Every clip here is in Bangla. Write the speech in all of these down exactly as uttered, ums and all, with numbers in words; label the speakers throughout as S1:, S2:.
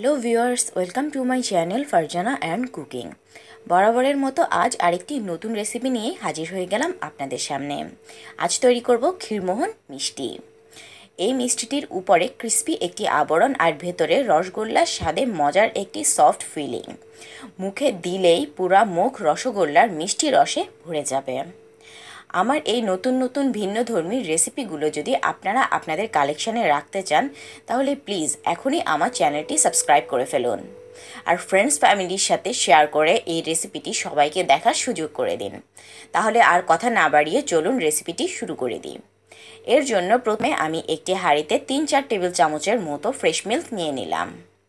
S1: Hello viewers, welcome to my channel Farzana and cooking. বরাবরের মতো আজ আরেকটি নতুন রেসিপি নিয়ে হাজির হয়ে গেলাম আপনাদের সামনে। আজ তৈরি করব ক্ষীরমোহন মিষ্টি। এই মিষ্টিটির উপরে ক্রিস্পি একটি আবরণ আর ভেতরে রসগোল্লার স্বাদে মজার একটি সফট ফিলিং। মুখে দিলেই পুরা মুখ রসগোল্লার মিষ্টি রসে ভরে যাবে। আমার এই নতুন নতুন ভিন্নধর্মী রেসিপিগুলো যদি আপনারা আপনাদের কালেকশানে রাখতে চান তাহলে প্লিজ এখনই আমার চ্যানেলটি সাবস্ক্রাইব করে ফেলুন আর ফ্রেন্ডস ফ্যামিলির সাথে শেয়ার করে এই রেসিপিটি সবাইকে দেখার সুযোগ করে দিন। তাহলে আর কথা না বাড়িয়ে চলুন রেসিপিটি শুরু করে দিই। এর জন্য প্রথমে আমি একটি হাঁড়িতে তিন চার টেবিল চামচের মতো ফ্রেশ মিল্ক নিয়ে নিলাম।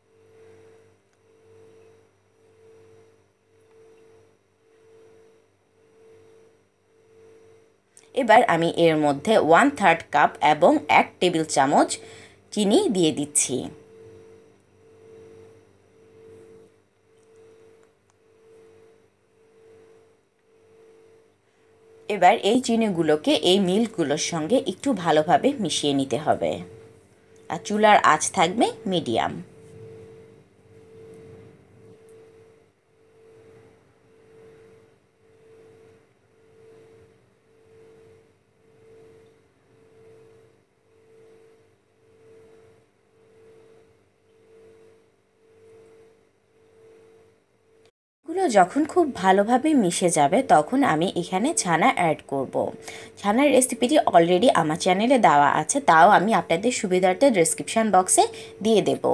S1: এবার আমি এর মধ্যে ওয়ান থার্ড কাপ এবং এক টেবিল চামচ চিনি দিয়ে দিচ্ছি। এবার এই চিনিগুলোকে এই মিল্কগুলোর সঙ্গে একটু ভালোভাবে মিশিয়ে নিতে হবে আর চুলার আঁচ থাকবে মিডিয়াম। গুলো যখন খুব ভালোভাবে মিশে যাবে তখন আমি এখানে ছানা অ্যাড করব। ছানার রেসিপিটি অলরেডি আমার চ্যানেলে দেওয়া আছে, তাও আমি আপনাদের সুবিধার্থে ডেসক্রিপশান বক্সে দিয়ে দেব।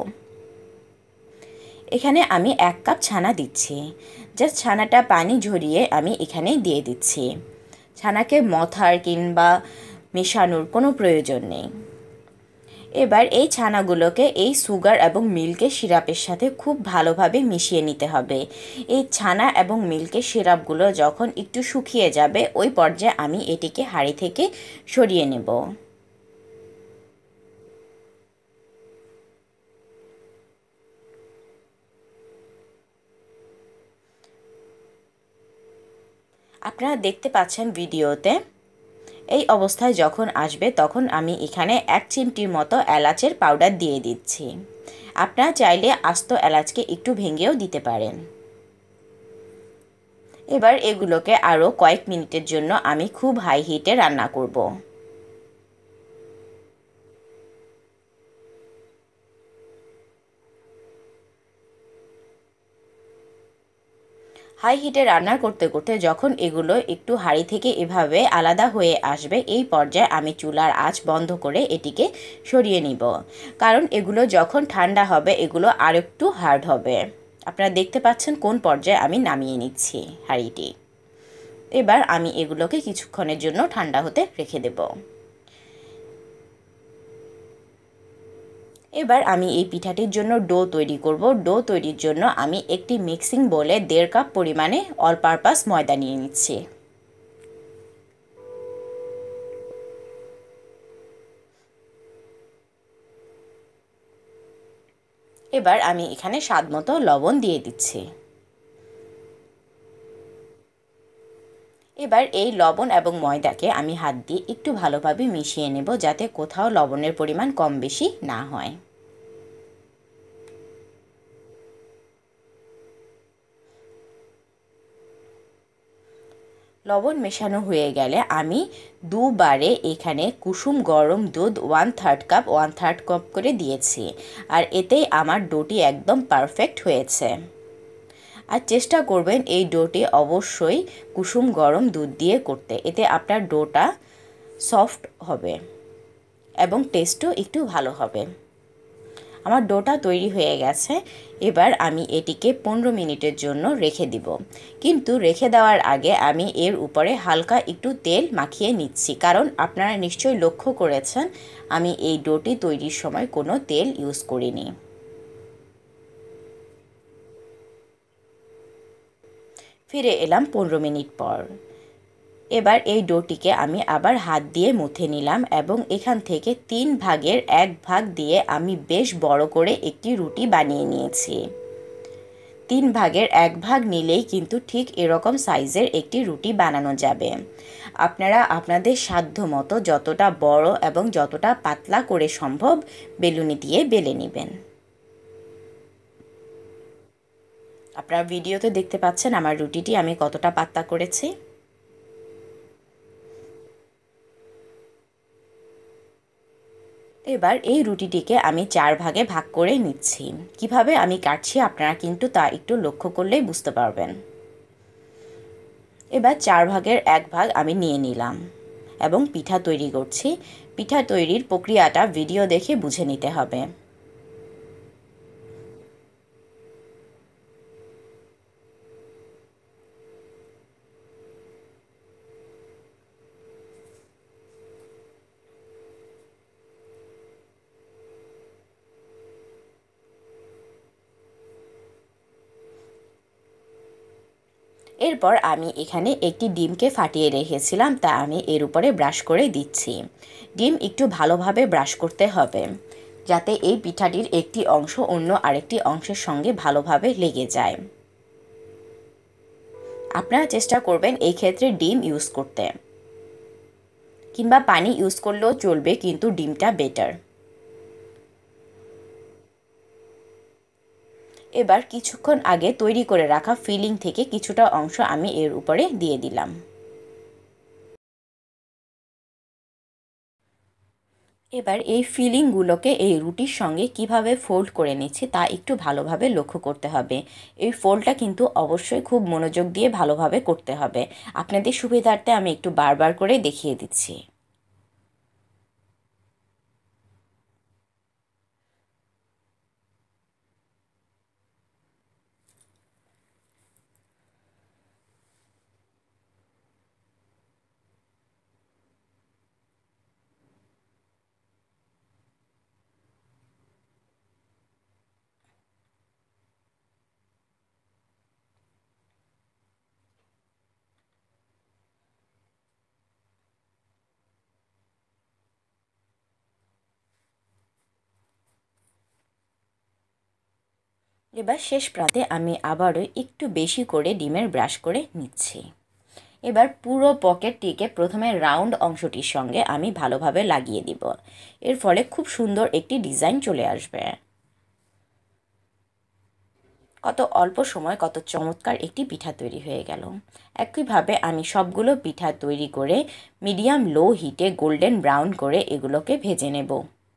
S1: এখানে আমি এক কাপ ছানা দিচ্ছি। জাস্ট ছানাটা পানি ঝরিয়ে আমি এখানে দিয়ে দিচ্ছি। ছানাকে মথার কিংবা মেশানোর কোনো প্রয়োজন নেই। এবার এই ছানাগুলোকে এই সুগার এবং মিল্কের সিরাপের সাথে খুব ভালোভাবে মিশিয়ে নিতে হবে। এই ছানা এবং মিল্কের সিরাপগুলো যখন একটু শুকিয়ে যাবে ওই পর্যায়ে আমি এটিকে হাঁড়ি থেকে সরিয়ে নেব। আপনারা দেখতে পাচ্ছেন ভিডিওতে। এই অবস্থায় যখন আসবে তখন আমি এখানে এক চিমটির মতো এলাচের পাউডার দিয়ে দিচ্ছি। আপনারা চাইলে আস্ত এলাচকে একটু ভেঙেও দিতে পারেন। এবার এগুলোকে আরও কয়েক মিনিটের জন্য আমি খুব হাই হিটে রান্না করব। হাই হিটে রান্না করতে করতে যখন এগুলো একটু হাঁড়ি থেকে এভাবে আলাদা হয়ে আসবে এই পর্যায়ে আমি চুলার আঁচ বন্ধ করে এটিকে সরিয়ে নিব, কারণ এগুলো যখন ঠান্ডা হবে এগুলো আর একটু হার্ড হবে। আপনারা দেখতে পাচ্ছেন কোন পর্যায়ে আমি নামিয়ে নিচ্ছি হাঁড়িটি। এবার আমি এগুলোকে কিছুক্ষণের জন্য ঠান্ডা হতে রেখে দেব। এবার আমি এই পিঠাটির জন্য ডো তৈরি করব। ডো তৈরির জন্য আমি একটি মিক্সিং বোলে দেড় কাপ পরিমাণে অল পারপাস ময়দা নিয়ে নিচ্ছি। এবার আমি এখানে স্বাদ মতো লবণ দিয়ে দিচ্ছি। এবার এই লবণ এবং ময়দাকে আমি হাত দিয়ে একটু ভালোভাবে মিশিয়ে নেব যাতে কোথাও লবণের পরিমাণ কম বেশি না হয়। লবণ মেশানো হয়ে গেলে আমি দুবারে এখানে কুসুম গরম দুধ one third cup one third cup করে দিয়েছি, আর এতেই আমার ডোটি একদম পারফেক্ট হয়েছে। আর চেষ্টা করবেন এই ডোটি অবশ্যই কুসুম গরম দুধ দিয়ে করতে, এতে আপনার ডোটা সফট হবে এবং টেস্টও একটু ভালো হবে। আমার ডোটা তৈরি হয়ে গেছে। এবার আমি এটিকে পনেরো মিনিটের জন্য রেখে দিব, কিন্তু রেখে দেওয়ার আগে আমি এর উপরে হালকা একটু তেল মাখিয়ে নিচ্ছি, কারণ আপনারা নিশ্চয়ই লক্ষ্য করেছেন আমি এই ডোটি তৈরির সময় কোনো তেল ইউজ করিনি। ফিরে এলাম পনেরো মিনিট পর। এবার এই ডোটিকে আমি আবার হাত দিয়ে মুথে নিলাম এবং এখান থেকে তিন ভাগের এক ভাগ দিয়ে আমি বেশ বড় করে একটি রুটি বানিয়ে নিয়েছি। তিন ভাগের এক ভাগ নিলেই কিন্তু ঠিক এরকম সাইজের একটি রুটি বানানো যাবে। আপনারা আপনাদের সাধ্য মতো যতটা বড় এবং যতটা পাতলা করে সম্ভব বেলুনি দিয়ে বেলে নেবেন। আপনারা ভিডিওতে দেখতে পাচ্ছেন আমার রুটিটি আমি কতটা পাতলা করেছি। এবার এই রুটিটিকে আমি চার ভাগে ভাগ করে নিচ্ছি। কিভাবে আমি কাটছি আপনারা কিন্তু তা একটু লক্ষ্য করলেই বুঝতে পারবেন। এবার চার ভাগের এক ভাগ আমি নিয়ে নিলাম এবং পিঠা তৈরি করছি। পিঠা তৈরির প্রক্রিয়াটা ভিডিও দেখে বুঝে নিতে হবে। এরপর আমি এখানে একটি ডিমকে ফাটিয়ে রেখেছিলাম, তা আমি এর উপরে ব্রাশ করে দিচ্ছি। ডিম একটু ভালোভাবে ব্রাশ করতে হবে যাতে এই পিঠাটির একটি অংশ অন্য আরেকটি অংশের সঙ্গে ভালোভাবে লেগে যায়। আপনারা চেষ্টা করবেন এই ক্ষেত্রে ডিম ইউজ করতে, কিংবা পানি ইউজ করলেও চলবে, কিন্তু ডিমটা বেটার। এবার কিছুক্ষণ আগে তৈরি করে রাখা ফিলিং থেকে কিছুটা অংশ আমি এর উপরে দিয়ে দিলাম। এবার এই ফিলিংগুলোকে এই রুটির সঙ্গে কিভাবে ফোল্ড করে নিচ্ছি তা একটু ভালোভাবে লক্ষ্য করতে হবে। এই ফোল্ডটা কিন্তু অবশ্যই খুব মনোযোগ দিয়ে ভালোভাবে করতে হবে। আপনাদের সুবিধার্থে আমি একটু বারবার করে দেখিয়ে দিচ্ছি। এবার শেষ প্রান্তে আমি আবারও একটু বেশি করে ডিমের ব্রাশ করে নিচ্ছি। এবার পুরো পকেটটিকে প্রথমে রাউন্ড অংশটির সঙ্গে আমি ভালোভাবে লাগিয়ে দিব। এর ফলে খুব সুন্দর একটি ডিজাইন চলে আসবে। কত অল্প সময় কত চমৎকার একটি পিঠা তৈরি হয়ে গেল। একইভাবে আমি সবগুলো পিঠা তৈরি করে মিডিয়াম লো হিটে গোল্ডেন ব্রাউন করে এগুলোকে ভেজে নেব।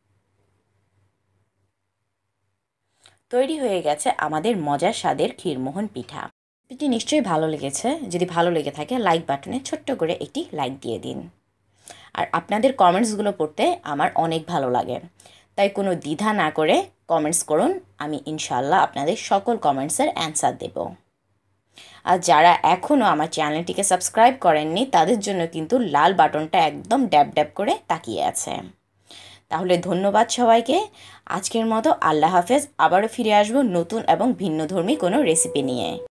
S1: তৈরি হয়ে গেছে আমাদের মজার স্বাদের ক্ষীরমোহন পিঠা। এটি নিশ্চয়ই ভালো লেগেছে। যদি ভালো লেগে থাকে লাইক বাটনে ছোট্ট করে একটি লাইক দিয়ে দিন। আর আপনাদের কমেন্টসগুলো পড়তে আমার অনেক ভালো লাগে, তাই কোনো দ্বিধা না করে কমেন্টস করুন। আমি ইনশাল্লাহ আপনাদের সকল কমেন্টসের অ্যান্সার দেব। আর যারা এখনও আমার চ্যানেলটিকে সাবস্ক্রাইব করেননি তাদের জন্য কিন্তু লাল বাটনটা একদম ড্যাব ড্যাব করে তাকিয়ে আছে। তাহলে ধন্যবাদ সবাইকে। আজকের মতো আল্লাহ হাফেজ। আবারও ফিরে আসবো নতুন এবং ভিন্নধর্মী কোনো রেসিপি নিয়ে।